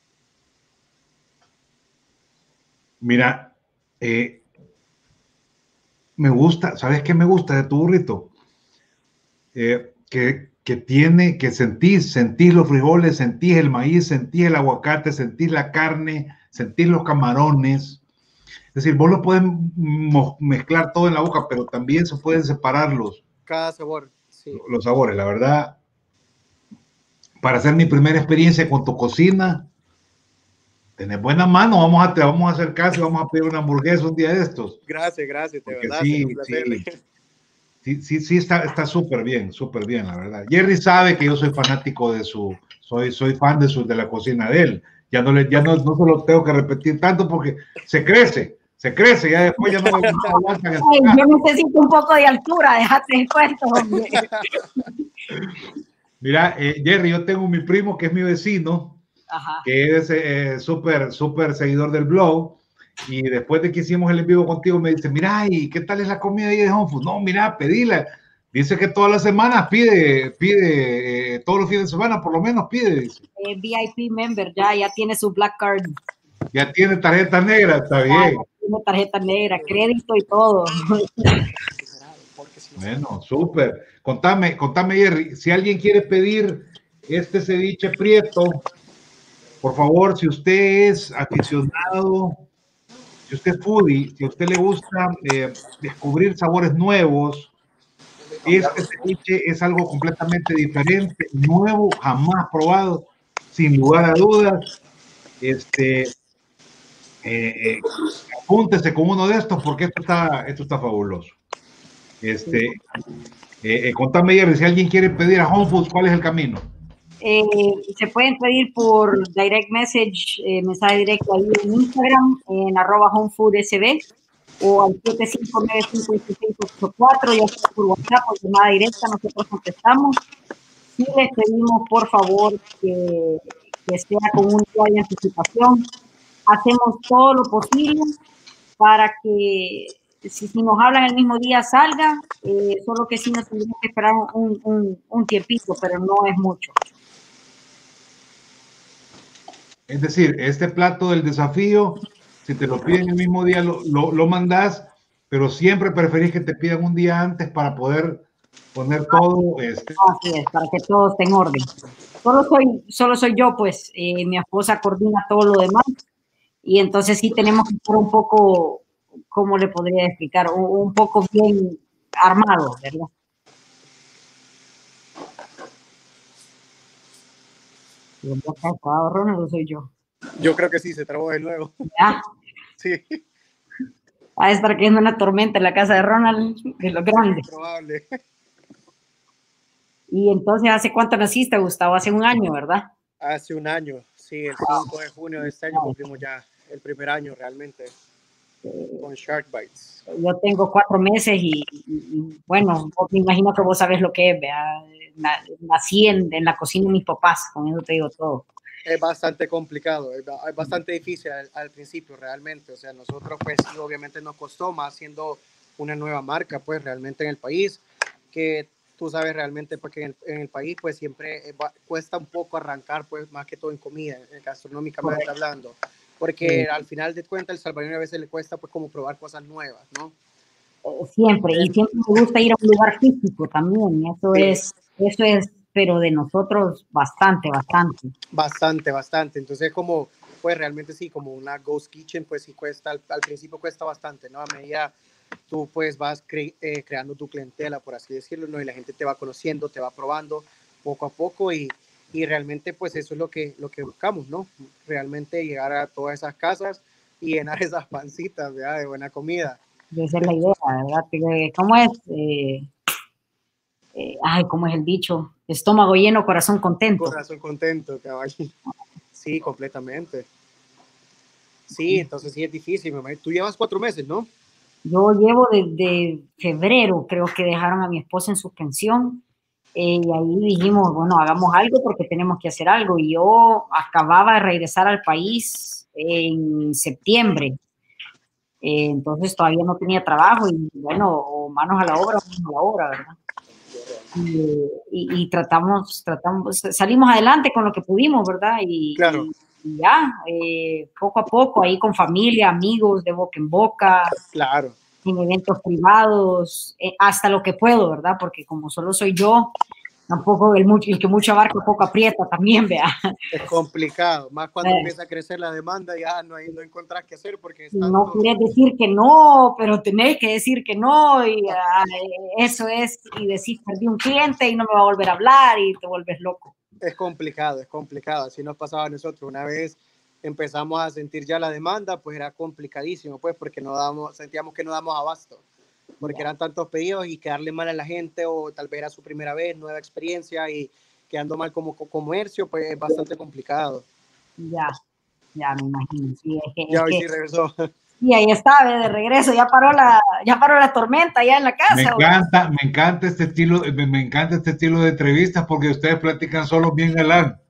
S1: Mira, eh, me gusta, ¿sabes qué me gusta de tu burrito? Eh, que, que tiene, que sentís, sentís los frijoles, sentís el maíz, sentís el aguacate, sentís la carne, sentís los camarones. Es decir, vos lo puedes mezclar todo en la boca, pero también se pueden separar los,
S3: cada sabor, sí.
S1: Los sabores. La verdad, para hacer mi primera experiencia con tu cocina, tenés buena mano, vamos a, te vamos a hacer caso y vamos a pedir una hamburguesa un día de estos.
S3: Gracias, gracias, de verdad.
S1: Sí, sí, sí, sí, sí, está está súper bien, súper bien, la verdad. Jerry sabe que yo soy fanático de su, soy, soy fan de, su, de la cocina de él. Ya no, le, ya no, no se lo tengo que repetir tanto porque se crece, se crece, ya después ya no me aguantan.
S2: Ay, yo necesito un poco de altura, déjate el cuento, hombre.
S1: Mira, eh, Jerry, yo tengo mi primo que es mi vecino. Ajá. Que es eh, súper, súper seguidor del blog, y después de que hicimos el en vivo contigo me dice, mira, ¿y qué tal es la comida ahí de Home Food? No, mira, pedila. Dice que todas las semanas pide, pide, eh, todos los fines de semana por lo menos pide. Dice.
S2: Eh, V I P member, ya, ya tiene su black card.
S1: Ya tiene tarjeta negra, está bien.
S2: Ya, ya tiene tarjeta negra, crédito y todo.
S1: Bueno, súper. Contame, contame, Jerry, si alguien quiere pedir este ceviche prieto, por favor, si usted es aficionado, si usted es foodie, si a usted le gusta eh, descubrir sabores nuevos, este ceviche es algo completamente diferente, nuevo, jamás probado, sin lugar a dudas. Este, eh, eh, apúntese con uno de estos porque esto está, esto está fabuloso. Este, eh, eh, contame, Jerry, si alguien quiere pedir a Home Foods, ¿cuál es el camino?
S2: Eh, se pueden pedir por direct message, eh, mensaje directo ahí en Instagram, en arroba homefoodsb, o al siete cinco nueve cinco seis ocho cuatro, ya sea por WhatsApp o llamada directa, nosotros contestamos. Sí les pedimos, por favor, que, que sea con un día de anticipación. Hacemos todo lo posible para que, si, si nos hablan el mismo día, salga, eh, solo que sí nos tendremos que esperar un, un, un tiempito, pero no es mucho.
S1: Es decir, este plato del desafío, si te lo piden el mismo día, lo, lo, lo mandas, pero siempre preferís que te pidan un día antes para poder poner todo. Este.
S2: Así es, para que todo esté en orden. Solo soy, solo soy yo, pues, eh, mi esposa coordina todo lo demás, y entonces sí tenemos que estar un poco, ¿cómo le podría explicar? Un, un poco bien armado, ¿verdad? ¿Y el boca acabado, Ronald, o soy yo?
S3: Yo creo que sí, se trabó de nuevo.
S2: ¿Ya?
S3: Sí.
S2: Va a estar cayendo una tormenta en la casa de Ronald, de lo grande.
S3: Sí, probable.
S2: Y entonces, ¿hace cuánto naciste, Gustavo? Hace un año, ¿verdad?
S3: Hace un año, sí, el cinco de junio de este año cumplimos ya el primer año realmente con Shark Bites.
S2: Yo tengo cuatro meses y, y, y bueno, me imagino que vos sabés lo que es, ¿verdad? Nací en, en la cocina de mis papás, con eso te digo todo.
S3: Es bastante complicado, es bastante difícil al, al principio realmente, o sea, nosotros pues sí, obviamente nos costó más siendo una nueva marca pues realmente en el país, que tú sabes realmente porque en el, en el país pues siempre va, cuesta un poco arrancar pues más que todo en comida, gastronómicamente Correcto. Hablando, porque sí. Al final de cuentas el salvadoreño a veces le cuesta pues como probar cosas nuevas, ¿no?
S2: Siempre, y siempre me gusta ir a un lugar físico también, eso sí. es, eso es, pero de nosotros bastante, bastante.
S3: Bastante, bastante, entonces como, pues realmente sí, como una ghost kitchen, pues sí cuesta, al, al principio cuesta bastante, ¿no? A medida tú pues vas cre eh, creando tu clientela, por así decirlo, ¿no? Y la gente te va conociendo, te va probando poco a poco y, y realmente pues eso es lo que, lo que buscamos, ¿no? Realmente llegar a todas esas casas y llenar esas pancitas, ¿verdad? De buena comida.
S2: Esa es la idea, ¿verdad? ¿Cómo es? Eh, eh, ay, ¿cómo es el dicho? Estómago lleno, corazón contento.
S3: Corazón contento, caballo. Sí, completamente. Sí, entonces sí es difícil. Tú llevas cuatro meses, ¿no?
S2: Yo llevo desde febrero, creo que dejaron a mi esposa en suspensión, eh, y ahí dijimos, bueno, hagamos algo porque tenemos que hacer algo. Y yo acababa de regresar al país en septiembre, eh, entonces todavía no tenía trabajo y bueno, manos a la obra, manos a la obra, ¿verdad? Y, y, y tratamos, tratamos, salimos adelante con lo que pudimos, ¿verdad? Y,
S3: claro.
S2: y, y ya, eh, poco a poco, ahí con familia, amigos, de boca en boca.
S3: Claro.
S2: En eventos privados, eh, hasta lo que puedo, ¿verdad? Porque como solo soy yo, tampoco el, mucho, el que mucho abarca poco aprieta también, vea.
S3: Es complicado, más cuando eh. empieza a crecer la demanda, ya no, hay, no encontrás qué hacer porque es tanto...
S2: No quieres decir que no, pero tenés que decir que no, y uh, eso es, y decís, perdí un cliente y no me va a volver a hablar y te vuelves loco.
S3: Es complicado, es complicado, así nos pasaba a nosotros. Una vez empezamos a sentir ya la demanda, pues era complicadísimo, pues, porque no damos, sentíamos que no damos abasto, porque yeah. eran tantos pedidos y quedarle mal a la gente, o tal vez era su primera vez, nueva experiencia, y quedando mal como comercio, pues es bastante complicado.
S2: Ya, ya me imagino. Sí, es que,
S3: ya
S2: es
S3: hoy
S2: que,
S3: sí regresó.
S2: Y ahí está, de regreso, ya paró la, ya paró la tormenta ya en la casa.
S1: Me encanta, ¿o? me encanta este estilo, me, me encanta este estilo de entrevistas porque ustedes platican solo bien galán.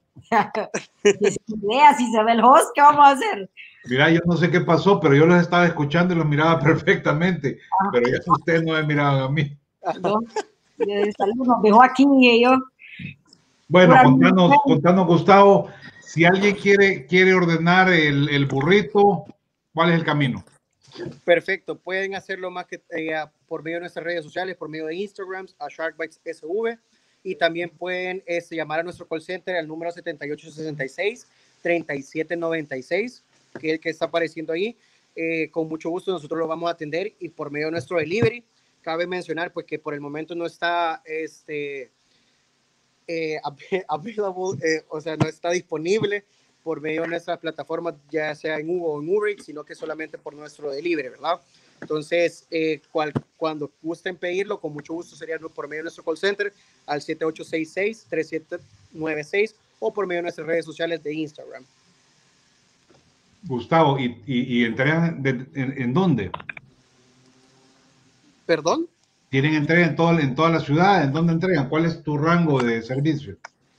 S2: idea, si se ve el host, ¿qué vamos a hacer?
S1: Mira, yo no sé qué pasó, pero yo los estaba escuchando y los miraba perfectamente, ah, pero ya ustedes no me miraban a mí.
S2: Yo, yo salud, nos dejó aquí y yo.
S1: Bueno, contanos, contanos, Gustavo, si alguien quiere, quiere ordenar el, el burrito, ¿cuál es el camino?
S3: Perfecto, pueden hacerlo más que eh, por medio de nuestras redes sociales, por medio de Instagram, a SharkBites S V, y también pueden este, llamar a nuestro call center al número setenta y ocho sesenta y seis, treinta y siete noventa y seis, que es el que está apareciendo ahí. Eh, con mucho gusto nosotros lo vamos a atender, y por medio de nuestro delivery, cabe mencionar pues que por el momento no está este, eh, available, eh, o sea, no está disponible por medio de nuestras plataformas, ya sea en Uber o en Uber, sino que solamente por nuestro delivery, ¿verdad? Entonces, eh, cual, cuando gusten pedirlo, con mucho gusto sería por medio de nuestro call center al siete ocho seis seis, tres siete nueve seis o por medio de nuestras redes sociales de Instagram.
S1: Gustavo, ¿y, y, y entregan de, en, en dónde?
S3: ¿Perdón?
S1: ¿Tienen entrega en, todo, en toda la ciudad? ¿En dónde entregan? ¿Cuál es tu rango de servicio?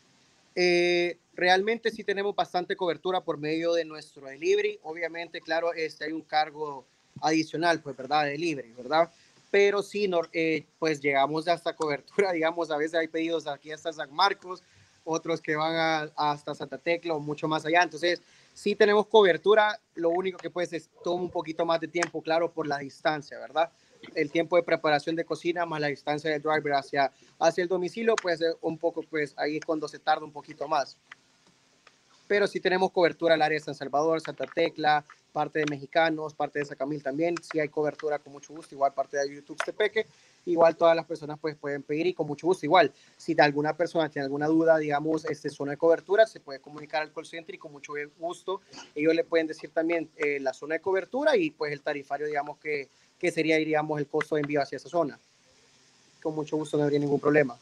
S3: Eh, realmente sí tenemos bastante cobertura por medio de nuestro delivery. Obviamente, claro, este, hay un cargo adicional, pues, ¿verdad? De delivery, ¿verdad? Pero sí, no, eh, pues llegamos hasta cobertura, digamos, a veces hay pedidos aquí hasta San Marcos, otros que van a, hasta Santa Tecla o mucho más allá. Entonces, sí tenemos cobertura, lo único que pues es toma un poquito más de tiempo, claro, por la distancia, ¿verdad? El tiempo de preparación de cocina más la distancia del driver hacia, hacia el domicilio, pues un poco, pues ahí es cuando se tarda un poquito más. Pero sí tenemos cobertura al área de San Salvador, Santa Tecla, parte de Mexicanos, parte de Sacamil también, sí hay cobertura con mucho gusto, igual parte de YouTube Tepeque, igual todas las personas pues pueden pedir y con mucho gusto, igual, si de alguna persona tiene alguna duda, digamos, este zona de cobertura, se puede comunicar al call center y con mucho gusto ellos le pueden decir también eh, la zona de cobertura y pues el tarifario, digamos, que, que sería, diríamos, el costo de envío hacia esa zona. Con mucho gusto, no habría ningún problema.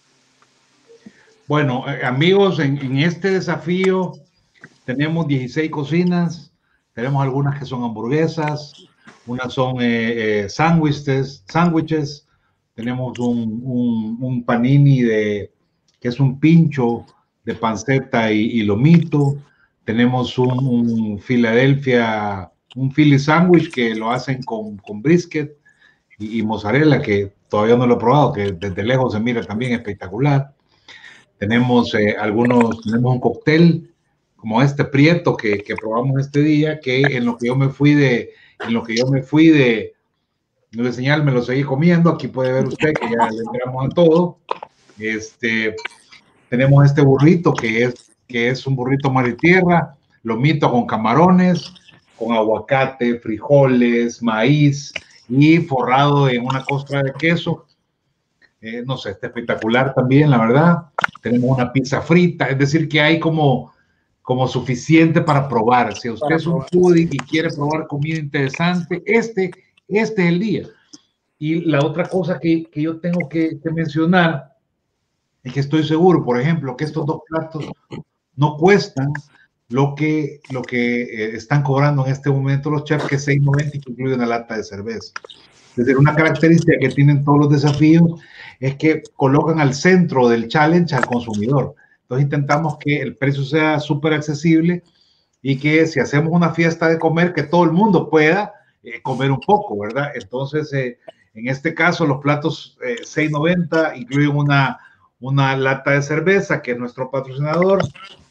S1: Bueno, eh, amigos, en, en este desafío tenemos dieciséis cocinas, tenemos algunas que son hamburguesas, unas son eh, eh, sándwiches, sándwiches, tenemos un, un, un panini de, que es un pincho de panceta y, y lomito, tenemos un, un Philadelphia, un Philly sandwich que lo hacen con, con brisket y, y mozzarella, que todavía no lo he probado, que desde lejos se mira también espectacular. Tenemos eh, algunos, tenemos un cóctel como este Prieto que, que probamos este día, que en lo que yo me fui de, en lo que yo me fui de, de señal me lo seguí comiendo. Aquí puede ver usted que ya le entramos a todo. Este, tenemos este burrito que es, que es un burrito mar y tierra, lomito con camarones, con aguacate, frijoles, maíz y forrado en una costra de queso. Eh, no sé, está espectacular también, la verdad. Tenemos una pizza frita, es decir, que hay como, como suficiente para probar. Si usted es un foodie y quiere probar comida interesante, este, este es el día. Y la otra cosa que, que yo tengo que, que mencionar es que estoy seguro, por ejemplo, que estos dos platos no cuestan lo que, lo que eh, están cobrando en este momento los chefs, que es seis noventa y que incluye una lata de cerveza. Es decir, una característica que tienen todos los desafíos es que colocan al centro del challenge al consumidor. Entonces intentamos que el precio sea súper accesible y que si hacemos una fiesta de comer, que todo el mundo pueda eh, comer un poco, ¿verdad? Entonces, eh, en este caso, los platos eh, seis noventa incluyen una, una lata de cerveza, que es nuestro patrocinador,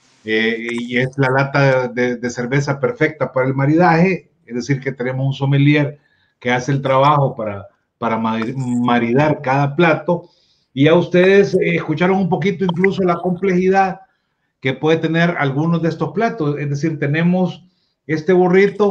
S1: eh, y es la lata de, de cerveza perfecta para el maridaje, es decir, que tenemos un sommelier que hace el trabajo para, para maridar cada plato. Y ya ustedes eh, escucharon un poquito incluso la complejidad que puede tener algunos de estos platos. Es decir, tenemos este burrito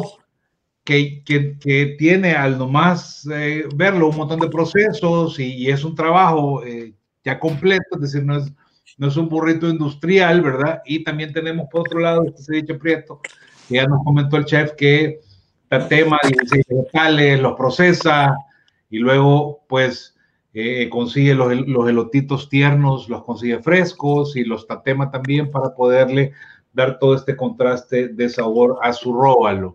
S1: que, que, que tiene al nomás eh, verlo un montón de procesos y, y es un trabajo eh, ya completo, es decir, no es, no es un burrito industrial, ¿verdad? Y también tenemos por otro lado este ceviche prieto, que ya nos comentó el chef que tatema dieciséis vegetales, los procesa y luego pues eh, consigue los, los elotitos tiernos, los consigue frescos y los tatema también para poderle dar todo este contraste de sabor a su róbalo.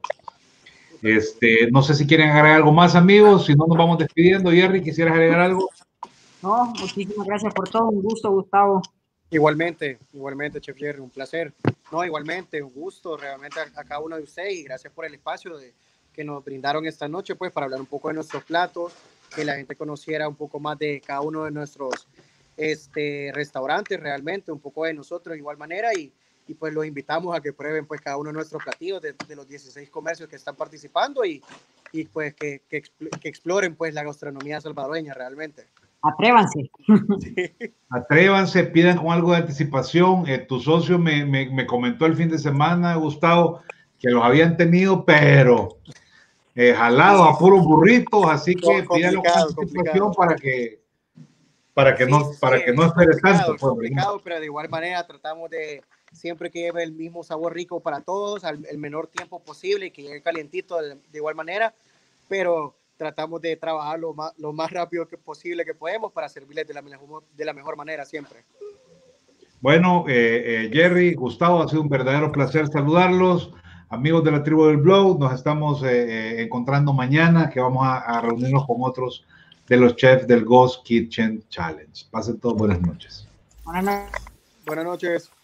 S1: Este, no sé si quieren agregar algo más, amigos, si no nos vamos despidiendo. Jerry, ¿quisieras agregar algo?
S2: No, muchísimas gracias por todo, un gusto, Gustavo.
S3: Igualmente, igualmente, Chef Jerry, un placer. No, igualmente, un gusto realmente a, a cada uno de ustedes y gracias por el espacio de, que nos brindaron esta noche, pues, para hablar un poco de nuestros platos, que la gente conociera un poco más de cada uno de nuestros este, restaurantes, realmente, un poco de nosotros de igual manera y, y pues los invitamos a que prueben pues cada uno de nuestros platillos de, de los dieciséis comercios que están participando y, y pues que, que, que exploren pues la gastronomía salvadoreña realmente.
S2: Atrévanse.
S3: Sí.
S1: Atrévanse, pidan con algo de anticipación. Eh, tu socio me, me, me comentó el fin de semana, Gustavo, que los habían tenido, pero eh, jalado a puros burritos, así que pídanlo con anticipación complicado. para que para que
S3: sí,
S1: no
S3: sí,
S1: para
S3: sí,
S1: que no espere tanto.
S3: Es complicado, pero de igual manera tratamos de siempre que lleve el mismo sabor rico para todos, al el menor tiempo posible y que llegue calientito de, de igual manera, pero tratamos de trabajar lo más, lo más rápido que posible que podemos para servirles de la mejor, de la mejor manera siempre.
S1: Bueno, eh, eh, Jerry, Gustavo, ha sido un verdadero placer saludarlos. Amigos de la tribu del Blog, nos estamos eh, eh, encontrando mañana, que vamos a, a reunirnos con otros de los chefs del Ghost Kitchen Challenge. Pasen todos buenas noches.
S2: Buenas noches.
S3: Buenas noches.